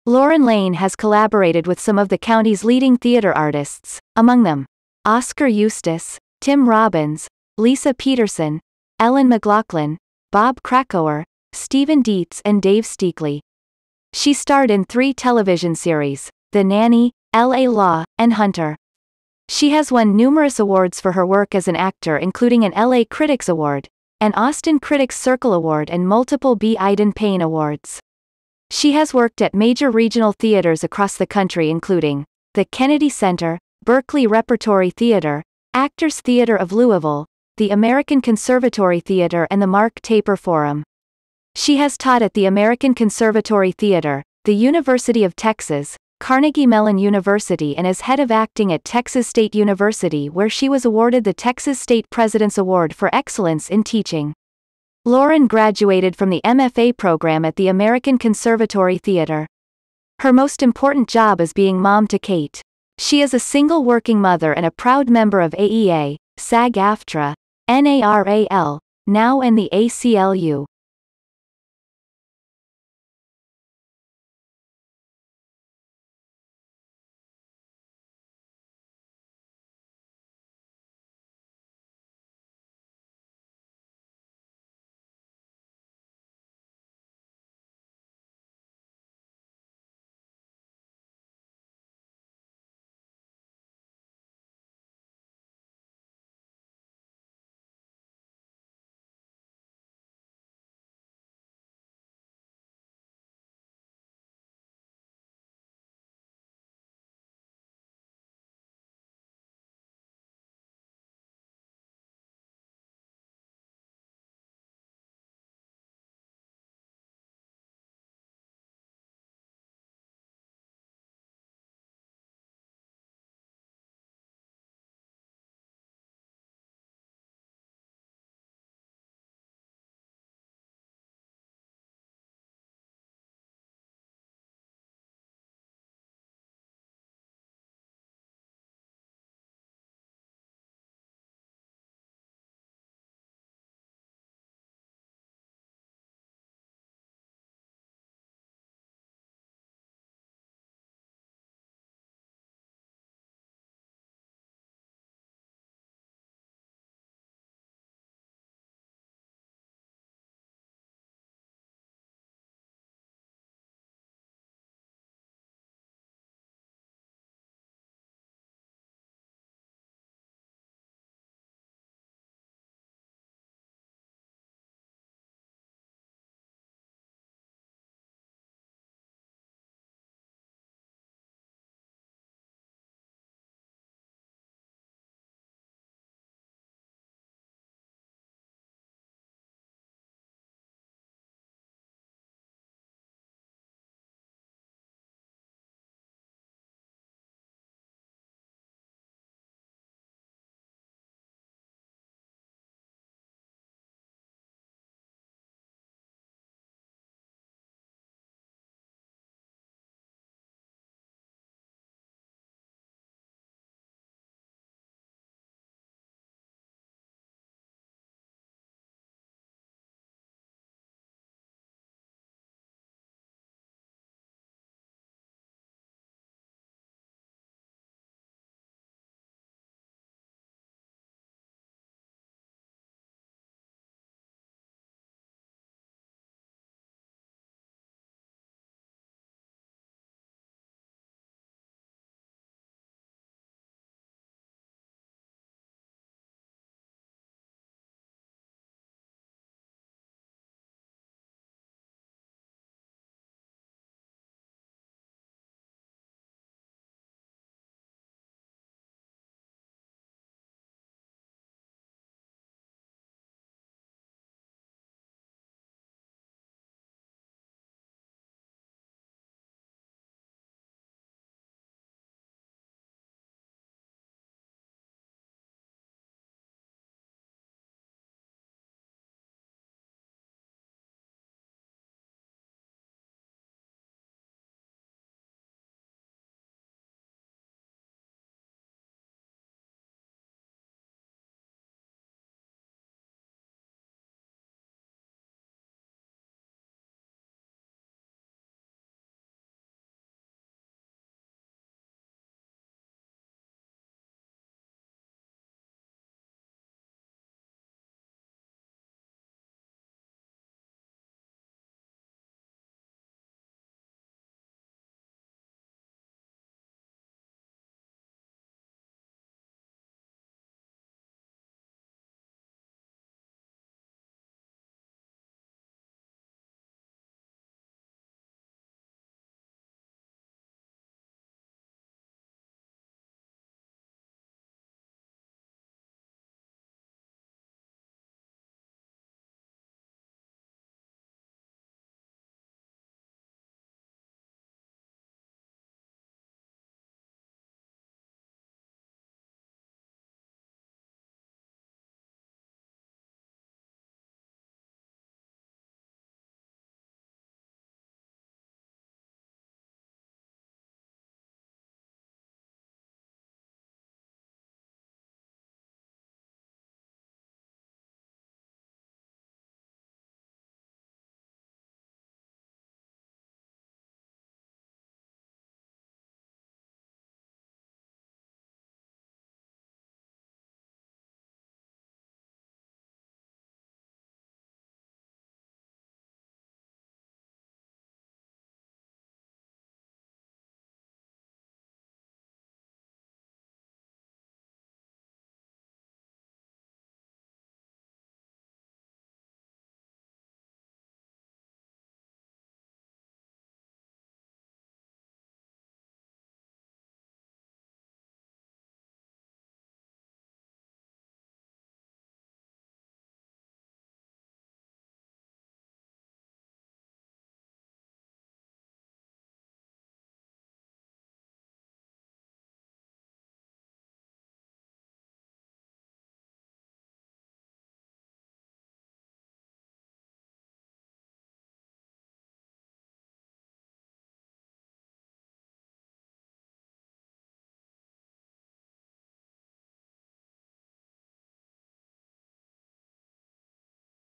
Lauren Lane has collaborated with some of the county's leading theater artists, among them Oscar Eustis, Tim Robbins, Lisa Peterson, Ellen McLaughlin, Bob Krakower, Stephen Dietz and Dave Steakley. She starred in 3 television series, The Nanny, L.A. Law, and Hunter. She has won numerous awards for her work as an actor, including an LA Critics Award, an Austin Critics Circle Award and multiple B. Iden Payne Awards. She has worked at major regional theaters across the country including the Kennedy Center, Berkeley Repertory Theater, Actors Theater of Louisville, the American Conservatory Theater and the Mark Taper Forum. She has taught at the American Conservatory Theater, the University of Texas, Carnegie Mellon University and is head of acting at Texas State University where she was awarded the Texas State President's Award for Excellence in Teaching. Lauren graduated from the MFA program at the American Conservatory Theater. Her most important job is being mom to Kate. She is a single working mother and a proud member of AEA, SAG-AFTRA, NARAL, NOW and the ACLU.